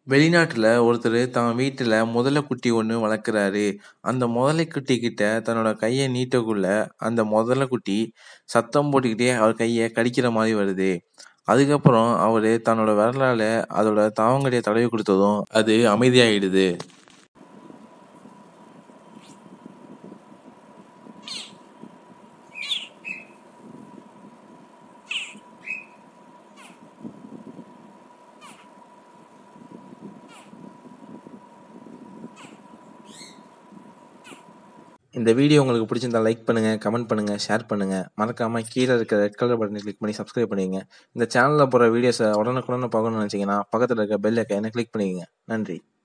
வெளிநாட்டுல ஒருத்தரு தான் வீட்டுல முதலைக்குட்டி ஒண்ணு வளர்க்குறாரு. அந்த முதலைக்குட்டிகிட்ட தன்னோட கைய நீட்டக்குள்ள, அந்த முதலைக்குட்டி சத்தம் போட்டுக்கிட்டே அவர் கைய கடிக்கிற மாரி வருது. அதுக்கப்புறம் அவரு தன்னோட விரலால அதோட தாவங்கடிய தடவி குடுத்ததும், அது அமைதியாயிடுது. இந்த வீடியோ உங்களுக்கு பிடிச்சிருந்தா லைக் பண்ணுங்க, கமெண்ட் பண்ணுங்க, ஷேர் பண்ணுங்க. மறக்காம கீழ இருக்க ரெட் கலர் பட்டனை கிளிக் பண்ணி சப்ஸ்கிரைப் பண்ணிக்கங்க. இந்த சேனல்ல போடுற வீடியோஸ உடனுக்குடன் பார்க்கணும்னு நினைச்சீங்கன்னா, பக்கத்துல இருக்க பெல் ஐகானை கிளிக் பண்ணிக்கங்க. நன்றி.